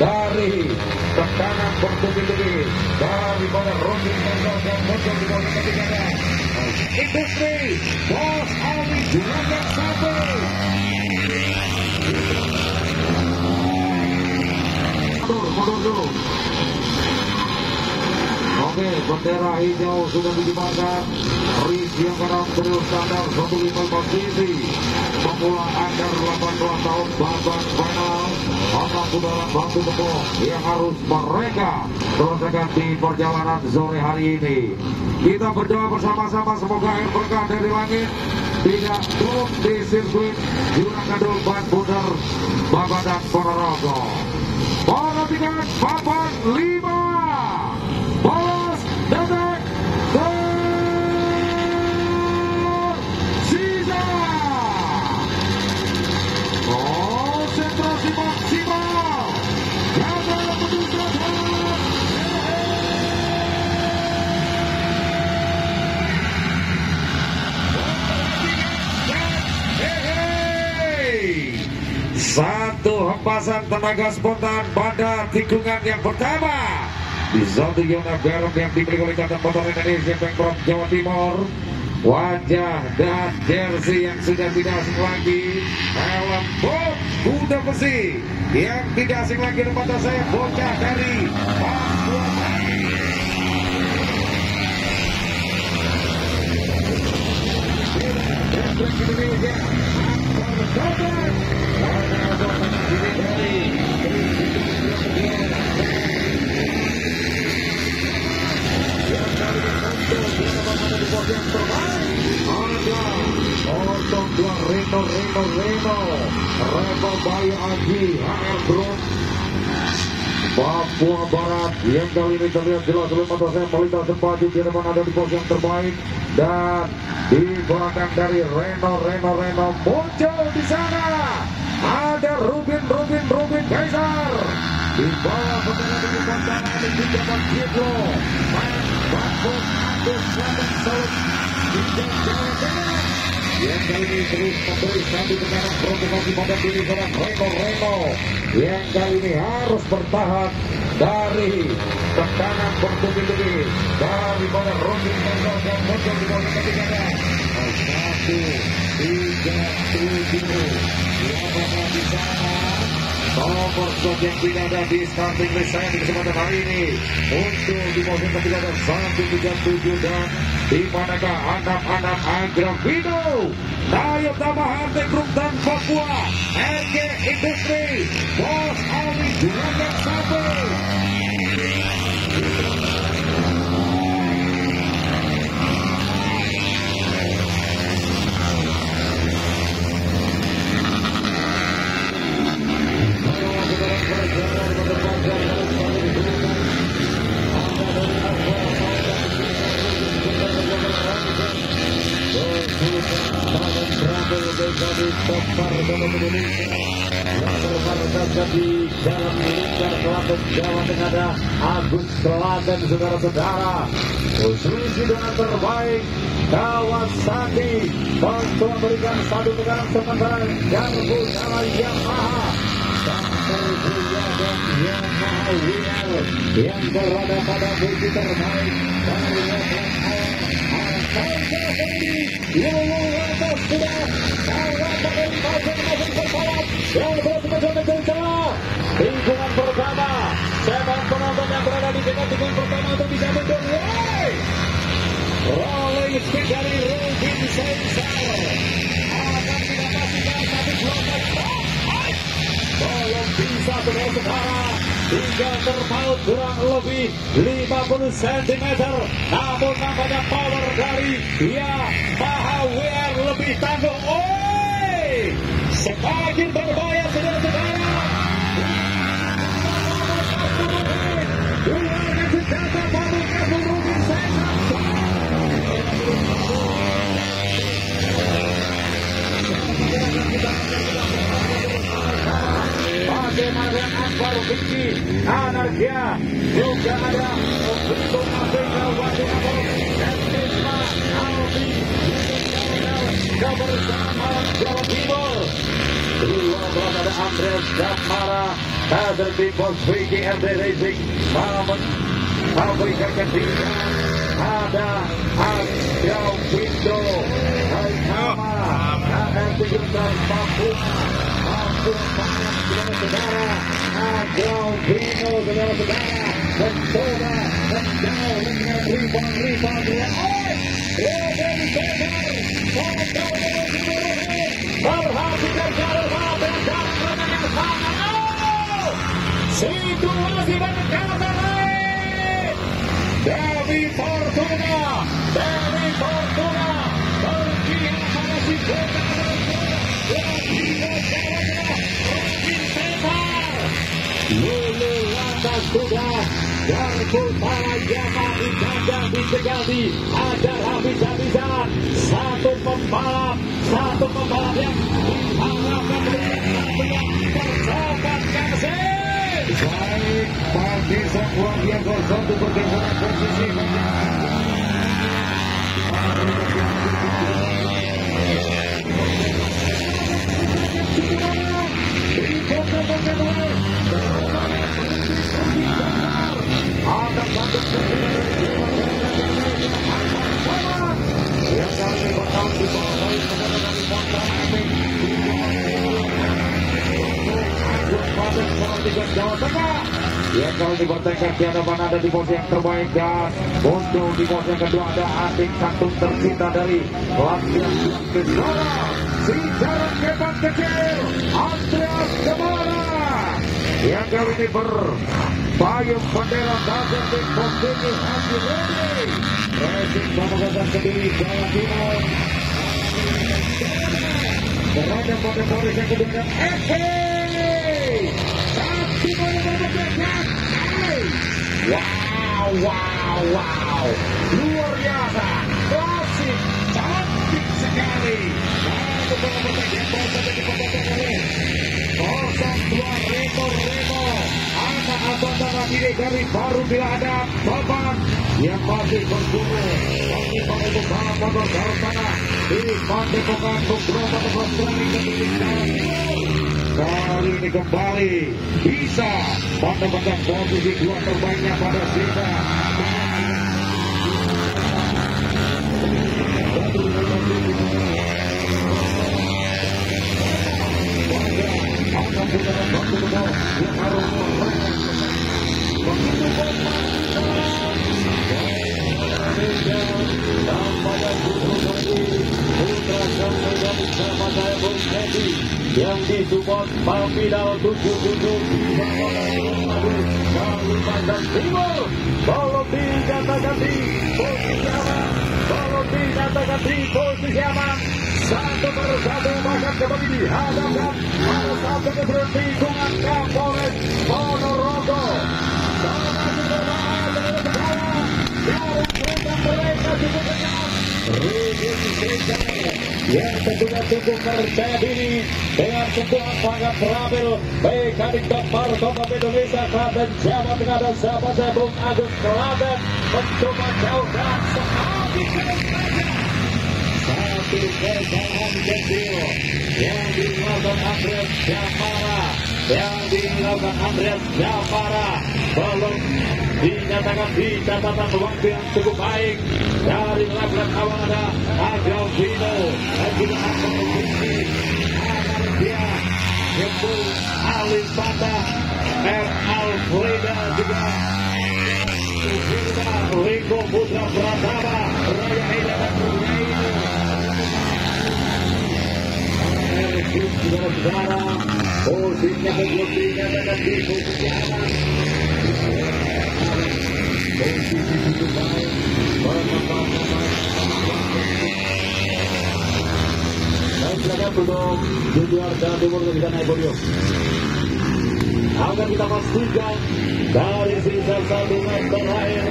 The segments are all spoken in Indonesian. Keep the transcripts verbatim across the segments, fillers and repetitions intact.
dari tekanan bertubi-tubi daripada Robin Mendoza dan muncul di bawah ketiga Industri Bos Ali Juragan satu. Mundur dulu. Oke, bendera hijau sudah dikibarkan. Rizky yang kadang terus standar satu lima empat sisi. Pemula under delapan belas tahun babak final. Anak dalam waktu tempuh yang harus mereka selesaikan di perjalanan sore hari ini. Kita berdoa bersama-sama semoga air berkah dari langit tidak turun di sirkuit Jurang Gadul Ban Bundar Babadan Ponorogo. Perhatikan papan lima belas detik tersisa. Konsentrasi maksimal. Jaga keputusan. Satu hempasan tenaga spontan pada tikungan yang pertama di satu zona belok yang dimiliki oleh Ikatan Motor Indonesia Pemprov Jawa Timur. Wajah dan jersey yang sudah tidak asing lagi, helm bob kuda besi yang tidak asing lagi di mata saya, bocah dari Papua. Indonesia yang terbaik ada Otong dua Reno Reno Reno Rebel Bayu Aji H R Group Papua Barat yang kali ini terlihat jelas oleh mata saya melintas sepaju di depan ada di pos yang terbaik, dan di belakang dari Reno Reno Reno muncul di sana ada Rubin Rubin Rubin Kaisar di bawah bendera dari Montana ada juga Bang Pietro Bagus Agus Selatan Salut di Jawa Tengah yang kali ini terus memberi satu tekanan provokasi pada diri seorang Reno Reno yang kali ini harus bertahan dari tekanan bertubi-tubi daripada Robin Mendoza dan muncul di bawah ketiga satu tiga tujuh yang di sana nomor stop yang tidak ada di starting list saya di kesempatan hari ini muncul di posisi ketiga dan satu tiga tujuh, dan di manakah anak-anak Agravido Dayat Tambahan Grup dan Papua R G Industri Bos Ali Juragan satu. Dari Topar Dalam Indonesia yang bermarkas di Jalan Lingkar Klaten Jawa Tengah ada Agus Klaten, saudara-saudara. Posisi dengan terbaik Kawasaki untuk memberikan satu tekanan sementara Garbu Jalan Yamaha sampai Buya dan Yamaha Winner yang berada pada posisi terbaik dari Level Atas sudah lingkungan pertama seven penonton yang berada di dekat lingkungan pertama untuk bisa mundur. Rolling speed dari Robin Sensor akan didapatkan satu gelombang belum bisa saudara-saudara hingga terpaut kurang lebih lima puluh sentimeter, namun nampaknya power dari Yamaha W R lebih tangguh. Oi, semakin berbahaya saudara-saudara. Keluarga senjata baru kabur Robin Sensor. Bagaimana Akbar Vicky Anarkia juga ada untuk Afrika Wajib dan Tisma Albi kebersamaan Jawa Timur. Di luar belas ada Andreas Damara. Kader di pos Vicky R D Racing. Memberikan ketiga. Ada Adrian Windo. Hai nama. Ada tujuh belas Papua. Papua saudara-saudara. Adrian Windo saudara-saudara. Mencoba menjauh dengan ribang-ribang dia. Oh! Dari Benar. Perhatikan jalur balap dan yang sangat. Oh! Situasi dan kata lain. Dewi Fortuna. Dewi Fortuna. Berpihak pada si Benar. Lulu lantas sudah Garpu para Yamaha dikandang dicegali. Ada habis-habisan. Satu pembalap, satu pembalap yang diharapkan dengan persahabat kasih. Baik, Partisan luar biasa satu pergeseran posisi. Ada satu yang kali bakal dibawain kepada dari Motor Epic. Pada perhatikan Jawa Tengah. Yang kali dibatangkan di hadapan ada di pos yang terbaik dan untuk di pos yang kedua ada adik kantung tersita dari latihan Kesara. Si jarak hebat kecil Andreas Damara. Yang kali ini berpayung bendera Kader di posisi Haji Rudi. Racing Pamekasan Kediri Jawa Timur. Berada pada polis yang kedua dan F P. Satu pada babak. Wow, wow, wow. Luar biasa. Klasik. Cantik sekali. Satu pada babak yang berada di babak oleh kosong dua Remo Remo. Anak abang ini dari baru bila ada babak yang masih berburu. Kami untuk balap motor dalam tanah di Pandepokan beberapa tempat berani ketika kali ini kembali bisa mendapatkan posisi dua terbaiknya pada Sita. Yang disupport Pamidal tujuh tujuh Kalimantan Timur. Belum dinyatakan di posisi aman. Belum dinyatakan di posisi aman. Satu per satu bahkan kembali dihadapkan pada satu keberuntungan Kapolres Ponorogo. Yang kedua cukup percaya diri dengan sebuah pangkat terakhir mekanik Dokter Kota Indonesia Klaten Jawa Tengah dan sahabat saya Bung Agus Klaten mencoba jauhkan sekali satu kesalahan kecil yang dilakukan Andreas Damara yang dilakukan Andreas Damara belum dinyatakan di catatan waktu yang cukup baik. Dari laporan awal ada Adrian Windo dan juga akan memiliki dia Yaitu Alif Bata R. Alfreda juga Riko Putra Pratama Raya Eda dan Raya Erjun saudara posisinya kemudian ada di posisi aman. Posisi cukup baik. Dan silakan untuk junior Jawa Timur untuk bisa naik podium. Akan kita pastikan dari sisa satu meter terakhir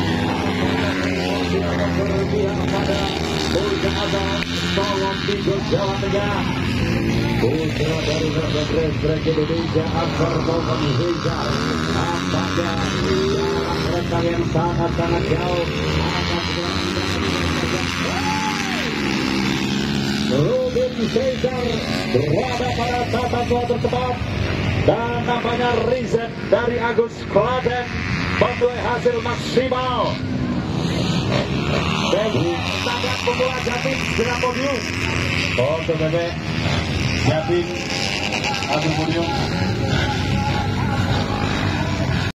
apakah berpihak pada Putra Abang Tolong Tigo Jawa Tengah. Putra dari Rakyat Restrik Indonesia Akbar Tolong Hijau. Apakah mereka yang sangat-sangat jauh akan Ruben Caesar berada pada tata tua tertepat, dan nampaknya Rizet dari Agus Klaten membuat hasil maksimal. Dan tabrak pemula Jatim dengan podium. Untuk bebek Jatim Agus podium.